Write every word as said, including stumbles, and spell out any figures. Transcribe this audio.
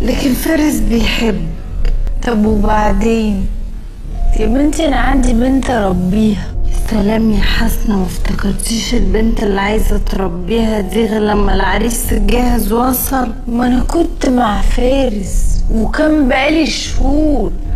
لكن فارس بيحب. طب وبعدين؟ يا بنتي انا عندي بنت اربيها. سلام يا حسنة، ما افتكرتيش البنت اللي عايزة تربيها دي غير لما العريس الجاهز وصل؟ ما انا كنت مع فارس وكان بقالي شهور